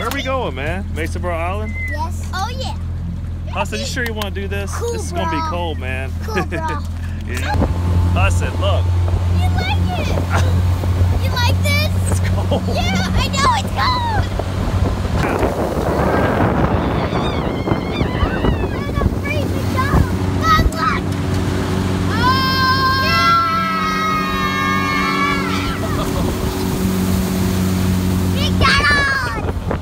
Where are we going, man? Masonboro Island? Yes. Oh, yeah. Hudson, you sure you want to do this? Cool, this is bro. going to be cold, man. Cool, bro. Yeah. Hudson, look. You like it? You like this? It's cold. Yeah, I know it's cold. We're gonna freeze the dog. Look, look. Oh! Yeah! Big Donald!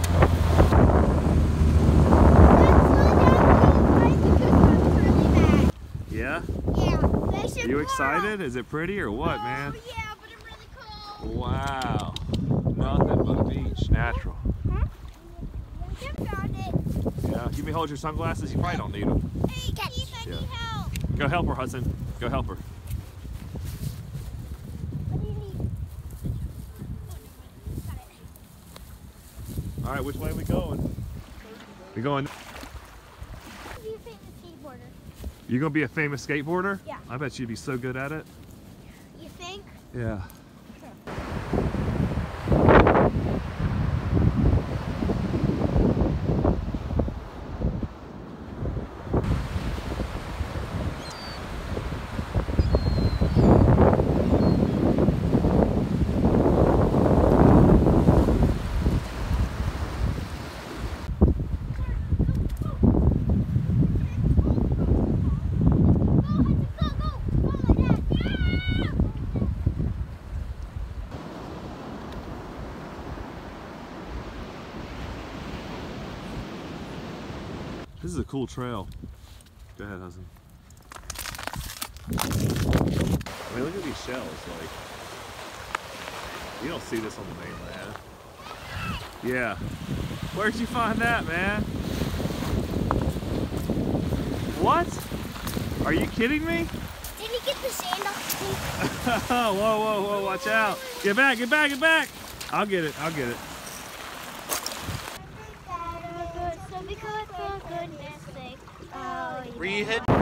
Yeah? Yeah. Are you excited? Is it pretty or what, man? Oh, yeah, but it's really cold. Wow. Nothing but beach. Natural. Huh? You found it. Yeah. You may hold your sunglasses. You probably don't need them. Hey, Keith, I need help. Go help her, Hudson. Go help her. What do you need? Got it. All right, which way are we going? We going. Be a famous skateboarder. You gonna be a famous skateboarder? Yeah. I bet you'd be so good at it. You think? Yeah. This is a cool trail. Go ahead, Hudson. I mean, look at these shells. Like, you don't see this on the mainland. Yeah. Where'd you find that, man? What? Are you kidding me? Did he get the sand off? Whoa, whoa, whoa, watch out. Get back, get back, get back. I'll get it, I'll get it. So because for goodness sake. Oh, Were you hit?